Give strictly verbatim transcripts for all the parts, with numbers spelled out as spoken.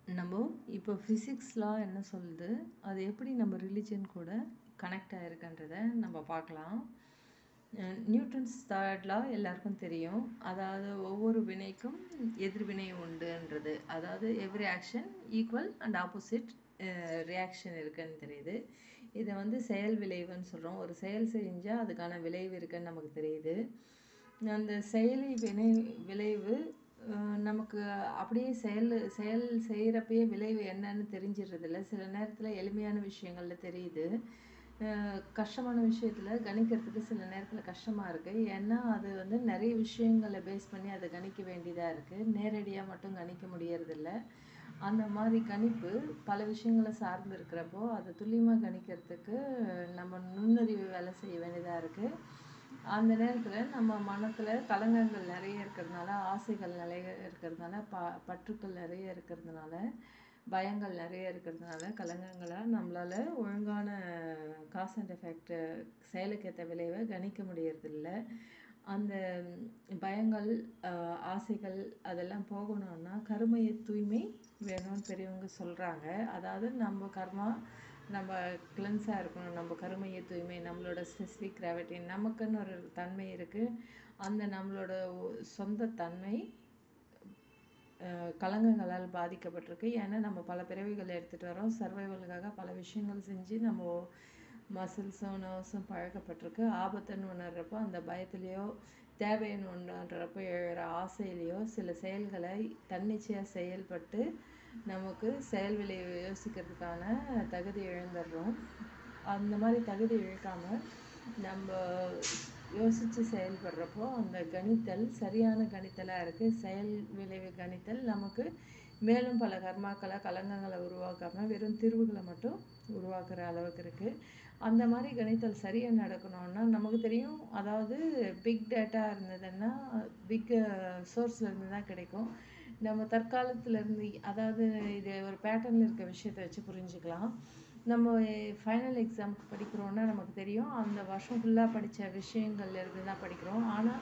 நம்ம இப்போ ஃபிசிக்ஸ் லா என்ன சொல்லுது, அது எப்படி நம்ம ரிலிஜன் கூட கனெக்ட் ஆகிருக்குன்றத நம்ம பார்க்கலாம். நியூட்டன்ஸ் தேர்ட் லா எல்லாருக்கும் தெரியும். அதாவது ஒவ்வொரு வினைக்கும் எதிர்வினை உண்டுன்றது. அதாவது every action equal and opposite reaction இருக்குன்னு தெரியுது. இதை வந்து செயல் விளைவுன்னு சொல்கிறோம். ஒரு செயல் செஞ்சால் அதுக்கான விளைவு இருக்குன்னு நமக்கு தெரியுது. அந்த செயலி வினை விளைவு நமக்கு அப்படியே செயல் செயல் செய்கிறப்பயே விளைவு என்னன்னு தெரிஞ்சிடுறதில்ல. சில நேரத்தில் எளிமையான விஷயங்களில் தெரியுது, கஷ்டமான விஷயத்தில் கணிக்கிறதுக்கு சில நேரத்தில் கஷ்டமாக இருக்குது. ஏன்னா அது வந்து நிறைய விஷயங்களை பேஸ் பண்ணி அதை கணிக்க வேண்டியதாக இருக்குது. நேரடியாக மட்டும் கணிக்க முடியறதில்ல. அந்த மாதிரி கணிப்பு பல விஷயங்களை சார்ந்து இருக்கிறப்போ அதை துல்லியமாக கணிக்கிறதுக்கு நம்ம நுண்ணறிவு வேலை செய்ய வேண்டியதாக இருக்குது. அந்த நேரத்தில் நம்ம மனத்தில் கலங்கங்கள் நிறைய இருக்கிறதுனால, ஆசைகள் நிறைய இருக்கிறதுனால, ப பற்றுக்கள் நிறைய இருக்கிறதுனால, பயங்கள் நிறைய இருக்கிறதுனால, கலங்கங்களாக நம்மளால் ஒழுங்கான காஸ் அண்ட் எஃபெக்ட் செயலுக்கேற்ற விளைவை கணிக்க முடியறதில்ல. அந்த பயங்கள், ஆசைகள் அதெல்லாம் போகணும்னா கருமைய தூய்மை வேணும்னு பெரியவங்க சொல்கிறாங்க. அதாவது நம்ம கர்மா நம்ம கிளென்ஸாக இருக்கணும். நம்ம கருமைய தூய்மை, நம்மளோட ஸ்பெசிஃபிக் கிராவிட்டி, நமக்குன்னு ஒரு தன்மை இருக்குது. அந்த நம்மளோட சொந்த தன்மை கலங்கங்களால் பாதிக்கப்பட்டிருக்கு. ஏன்னா நம்ம பல பிறவிகள் எடுத்துகிட்டு வரோம். சர்வைவலுக்காக பல விஷயங்கள் செஞ்சு நம்ம மசில்ஸும் நர்வ்ஸும் பழக்கப்பட்டிருக்கு. ஆபத்துன்னு உணர்றப்போ அந்த பயத்துலேயோ தேவைன்னு உணர்றப்போ எழுகிற ஆசையிலையோ சில செயல்களை தன்னிச்சையாக செயல்பட்டு நமக்கு செயல் விளைவு யோசிக்கிறதுக்கான தகுதி இழந்துடுறோம். அந்த மாதிரி தகுதி இழக்காமல் நம்ம யோசித்து செயல்படுறப்போ அந்த கணித்தல் சரியான கணித்தலாக இருக்குது. செயல் விளைவு கணித்தல் நமக்கு மேலும் பல கர்மாக்களை கலங்கங்களை உருவாக்காமல் வெறும் தீர்வுகளை மட்டும் உருவாக்குற அளவுக்கு இருக்குது. அந்த மாதிரி கணித்தல் சரியாக நடக்கணும்னா நமக்கு தெரியும். அதாவது பிக் டேட்டா இருந்ததுன்னா பிக் சோர்ஸ்லேருந்து தான் கிடைக்கும். நம்ம தற்காலத்துலேருந்து, அதாவது இது ஒரு பேட்டர்னில் இருக்க விஷயத்தை வச்சு புரிஞ்சுக்கலாம். நம்ம ஃபைனல் எக்ஸாமுக்கு படிக்கிறோன்னா நமக்கு தெரியும் அந்த வருஷம் ஃபுல்லாக படித்த விஷயங்கள்லேருந்து தான் படிக்கிறோம். ஆனால்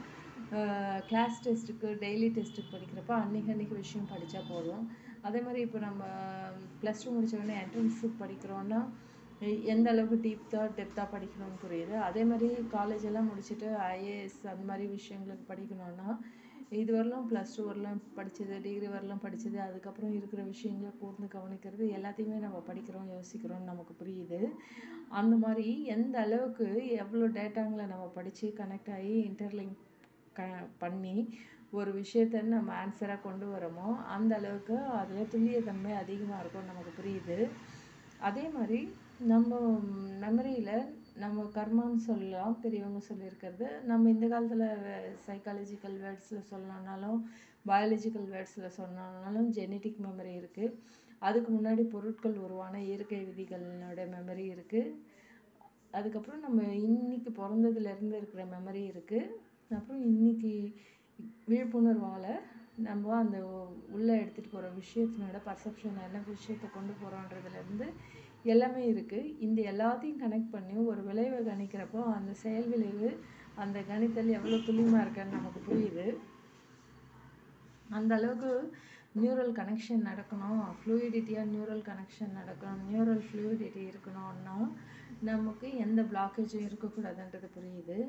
கிளாஸ் டெஸ்ட்டுக்கு டெய்லி டெஸ்ட்டுக்கு படிக்கிறப்ப அன்றைக்கி அன்றைக்கி விஷயம் படித்தா போதும். அதே மாதிரி இப்போ நம்ம ப்ளஸ் டூ முடித்தோடனே என்ட்ரன்ஸுக்கு படிக்கிறோன்னா எந்த அளவுக்கு டீப்த்தாக டெப்த்தாக படிக்கணும்னு புரியுது. அதே மாதிரி காலேஜெல்லாம் முடிச்சுட்டு ஐஏஎஸ் அந்த மாதிரி விஷயங்களுக்கு படிக்கணும்னா இது வரலாம் ப்ளஸ் டூ வரலாம் படித்தது, டிகிரி வரலாம் படித்தது, அதுக்கப்புறம் இருக்கிற விஷயங்களை கூர்ந்து கவனிக்கிறது எல்லாத்தையுமே நம்ம படிக்கிறோம், யோசிக்கிறோம்னு நமக்கு புரியுது. அந்த மாதிரி எந்த அளவுக்கு எவ்வளோ டேட்டாங்களை நம்ம படித்து கனெக்ட் ஆகி இன்டர்லிங்க் க பண்ணி ஒரு விஷயத்தை நம்ம ஆன்சராக கொண்டு வரோமோ அந்த அளவுக்கு அதில் துல்லியத்தன்மை அதிகமாக இருக்கும்னு நமக்கு புரியுது. அதே மாதிரி நம்ம மெமரியில் நம்ம கர்மான்னு சொல்லலாம், பெரியவங்க சொல்லியிருக்கிறது. நம்ம இந்த காலத்தில் சைக்காலஜிக்கல் வேர்ட்ஸில் சொல்லணுன்னாலும் பயாலஜிக்கல் வேர்ட்ஸில் சொன்னோம்னாலும் ஜெனட்டிக் மெமரி இருக்குது. அதுக்கு முன்னாடி பொருட்கள் உருவான இயற்கை விதிகளோட மெமரி இருக்குது. அதுக்கப்புறம் நம்ம இன்றைக்கி பிறந்ததுலேருந்து இருக்கிற மெமரி இருக்குது. அப்புறம் இன்றைக்கி விழிப்புணர்வால் நம்ம அந்த உள்ளே எடுத்துகிட்டு போகிற விஷயத்தினோட பர்செப்ஷன் என்ன விஷயத்தை கொண்டு போகிறோன்றதுலேருந்து எல்லாமே இருக்குது. இந்த எல்லாத்தையும் கனெக்ட் பண்ணி ஒரு விளைவை கணிக்கிறப்போ அந்த செயல் விளைவு அந்த கணித்தல் எவ்வளோ துல்லியமாக இருக்குன்னு நமக்கு புரியுது. அந்த அளவுக்கு நியூரல் கனெக்ஷன் நடக்கணும், ஃப்ளூயிடிட்டியாக நியூரல் கனெக்ஷன் நடக்கணும், நியூரல் ஃப்ளூயிடிட்டி இருக்கணும்னா நமக்கு எந்த பிளாக்கேஜும் இருக்கக்கூடாதுன்றது புரியுது.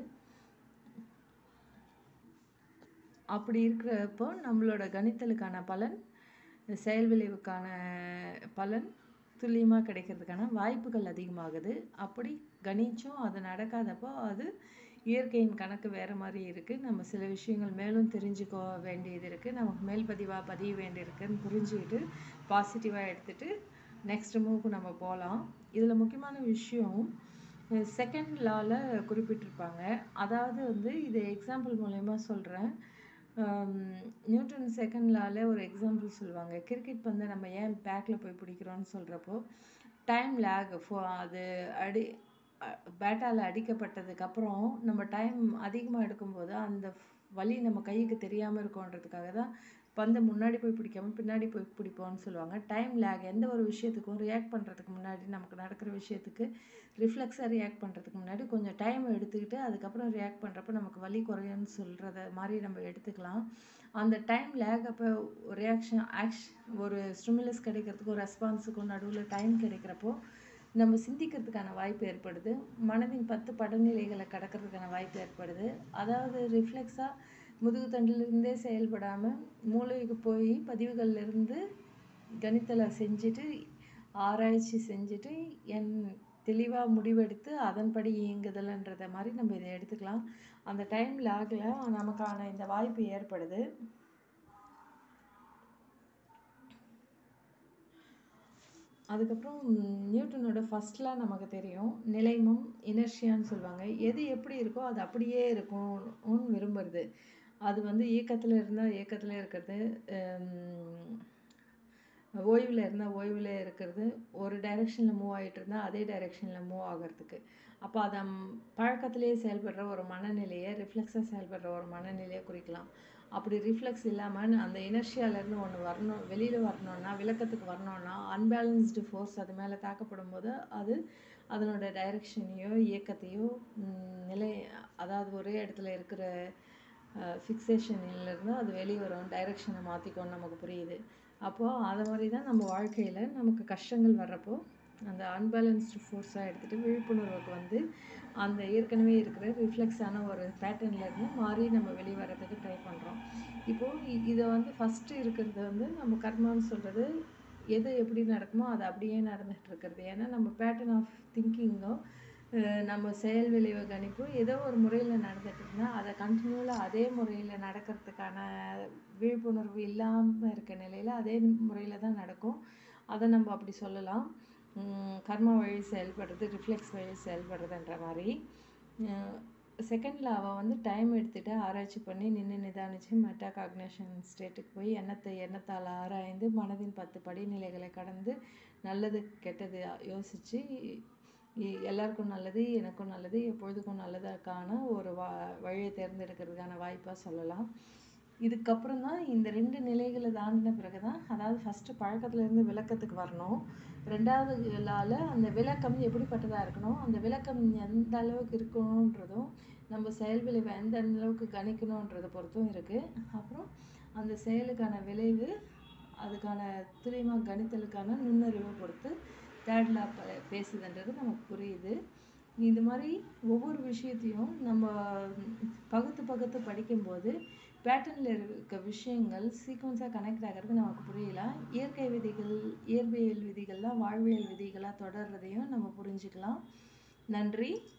அப்படி இருக்கிறப்போ நம்மளோட கணித்தலுக்கான பலன், செயல் விளைவுக்கான பலன் துல்லியமாக கிடைக்கிறதுக்கான வாய்ப்புகள் அதிகமாகுது. அப்படி கணிச்சும் அது நடக்காதப்போ அது இயற்கையின் கணக்கு வேறு மாதிரி இருக்குது. நம்ம சில விஷயங்கள் மேலும் தெரிஞ்சுக்க வேண்டியது இருக்குது, நமக்கு மேல் பதிவாக பதிய வேண்டியிருக்குன்னு புரிஞ்சுக்கிட்டு பாசிட்டிவாக எடுத்துகிட்டு நெக்ஸ்ட் மூவுக்கு நம்ம போகலாம். இதில் முக்கியமான விஷயம் செகண்ட் லாவில் குறிப்பிட்டிருப்பாங்க. அதாவது வந்து இது எக்ஸாம்பிள் மூலயமா சொல்கிறேன். நியூட்டன் செகண்ட் லாவில் ஒரு எக்ஸாம்பிள் சொல்லுவாங்க. கிரிக்கெட் பந்தை நம்ம ஏன் பேக்கில் போய் பிடிக்கிறோன்னு சொல்கிறப்போ டைம் லேக் ஃபோ அது அடி பேட்டால் அடிக்கப்பட்டதுக்கப்புறம் நம்ம டைம் அதிகமாக எடுக்கும்போது அந்த வலி நம்ம கைக்கு தெரியாமல் இருக்கோன்றதுக்காக தான் பந்தை முன்னாடி போய் பிடிக்காம பின்னாடி போய் பிடிப்போம்னு சொல்லுவாங்க. டைம் லேக், எந்த ஒரு விஷயத்துக்கும் ரியாக்ட் பண்ணுறதுக்கு முன்னாடி, நமக்கு நடக்கிற விஷயத்துக்கு ரிஃப்ளெக்ஸாக ரியாக்ட் பண்ணுறதுக்கு முன்னாடி கொஞ்சம் டைம் எடுத்துக்கிட்டு அதுக்கப்புறம் ரியாக்ட் பண்ணுறப்ப நமக்கு வலி குறையும்னு சொல்கிறத மாதிரி நம்ம எடுத்துக்கலாம். அந்த டைம் லேக் அப்போ ரியாக்ஷன் ஆக்ஷன் ஒரு ஸ்டிமுலஸ் கிடைக்கிறதுக்கும் ரெஸ்பான்ஸுக்கும் நடுவில் டைம் கிடைக்கிறப்போ நம்ம சிந்திக்கிறதுக்கான வாய்ப்பு ஏற்படுது. மனதின் பத்து படநிலைகளை கடக்கிறதுக்கான வாய்ப்பு ஏற்படுது. அதாவது ரிஃப்ளெக்ஸாக முதுகுத்தண்டிலிருந்தே செயல்படாமல் மூளைக்கு போய் பதிவுகள்லேருந்து கணித்தலை செஞ்சுட்டு ஆராய்ச்சி செஞ்சுட்டு என் தெளிவாக முடிவெடுத்து அதன்படி இயங்குதல்ன்றத மாதிரி நம்ம இதை எடுத்துக்கலாம். அந்த டைம் லேக்கில் நமக்கான இந்த வாய்ப்பு ஏற்படுது. அதுக்கப்புறம் நியூட்டனோட ஃபர்ஸ்ட்லாம் நமக்கு தெரியும், நிலைமம் இனர்ஷியான்னு சொல்லுவாங்க. எது எப்படி இருக்கோ அது அப்படியே இருக்கும்னு விரும்புறது. அது வந்து இயக்கத்தில் இருந்தால் இயக்கத்தில் இருக்கிறது, ஓய்வில் இருந்தால் ஓய்வில் இருக்கிறது, ஒரு டைரெக்ஷனில் மூவ் ஆகிட்டு இருந்தால் அதே டைரெக்ஷனில் மூவ் ஆகிறதுக்கு. அப்போ அதை பழக்கத்திலேயே செயல்படுற ஒரு மனநிலையை, ரிஃப்ளெக்ஸாக செயல்படுற ஒரு மனநிலையை குறிக்கலாம். அப்படி ரிஃப்ளெக்ஸ் இல்லாமல் அந்த இனர்ஷியாவிலேருந்து ஒன்று வரணும், வெளியில் வரணும்னா, விளக்கத்துக்கு வரணும்னா அன்பேலன்ஸ்டு ஃபோர்ஸ் அது மேலே தாக்கப்படும் போது அது அதனோட டைரெக்ஷனையோ இயக்கத்தையோ நிலை, அதாவது ஒரே இடத்துல இருக்கிற ஃபிக்ஸேஷன்லேருந்து அது வெளியே வரும், டைரெக்ஷனை மாற்றிக்கோன்னு நமக்கு புரியுது. அப்போது அது மாதிரி தான் நம்ம வாழ்க்கையில் நமக்கு கஷ்டங்கள் வர்றப்போ அந்த அன்பேலன்ஸ்டு ஃபோர்ஸாக எடுத்துகிட்டு விழிப்புணர்வுக்கு வந்து அந்த ஏற்கனவே இருக்கிற ரிஃப்ளெக்ஸான ஒரு பேட்டர்ன்லேருந்து மாறி நம்ம வெளியே வர்றதுக்கு ட்ரை பண்ணுறோம். இப்போது இதை வந்து ஃபஸ்ட்டு இருக்கிறது வந்து நம்ம கர்மான்னு சொல்கிறது, எது எப்படி நடக்குமோ அது அப்படியே நடந்துகிட்டு இருக்கிறது. ஏன்னா நம்ம பேட்டர்ன் ஆஃப் திங்கிங்கோ நம்ம செயல் விளைவு கணிப்பு ஏதோ ஒரு முறையில் நடந்துட்டு இருந்தால் அதை கண்டினியூலாக அதே முறையில் நடக்கிறதுக்கான விழிப்புணர்வு இல்லாமல் இருக்க நிலையில் அதே முறையில் தான் நடக்கும். அதை நம்ம அப்படி சொல்லலாம். கர்மா வழி செயல்படுறது, ரிஃப்ளெக்ஸ் வழி செயல்படுறதுன்ற மாதிரி. செகண்ட் லாவை வந்து டைம் எடுத்துகிட்டு ஆராய்ச்சி பண்ணி நின்று நிதானித்து மெட்டா காக்னேஷன் ஸ்டேட்டுக்கு போய் எண்ணத்தை எண்ணத்தால் ஆராய்ந்து மனதின் பத்து படிநிலைகளை கடந்து நல்லது கெட்டது யோசித்து எல்லாருக்கும் நல்லது, எனக்கும் நல்லது, எப்பொழுதுக்கும் நல்லதுக்கான ஒரு வா வழியை தேர்ந்தெடுக்கிறதுக்கான வாய்ப்பாக சொல்லலாம். இதுக்கப்புறம் தான் இந்த ரெண்டு நிலைகளை தாண்டின பிறகு தான், அதாவது ஃபஸ்ட்டு பழக்கத்துலேருந்து விளக்கத்துக்கு வரணும். ரெண்டாவது லால அந்த விளக்கம் எப்படிப்பட்டதாக இருக்கணும், அந்த விளக்கம் எந்த அளவுக்கு இருக்கணுன்றதும் நம்ம செயல் விளைவை எந்த அளவுக்கு கணிக்கணுன்றதை பொறுத்தும் இருக்குது. அப்புறம் அந்த செயலுக்கான விளைவு அதுக்கான துல்லியமாக கணித்தலுக்கான நுண்ணறிவை பொறுத்து தேர்ட் லா பேசுதுன்றது நமக்கு புரியுது. இது மாதிரி ஒவ்வொரு விஷயத்தையும் நம்ம பகுத்து பகுத்து படிக்கும்போது பேட்டர்னில் இருக்க விஷயங்கள் சீக்வன்ஸாக கனெக்ட் ஆகிறது நமக்கு புரியல. இயற்கை விதிகள், இயற்பியல் விதிகள்லாம் வாழ்வியல் விதிகளாக தொடர்றதையும் நம்ம புரிஞ்சுக்கலாம். நன்றி.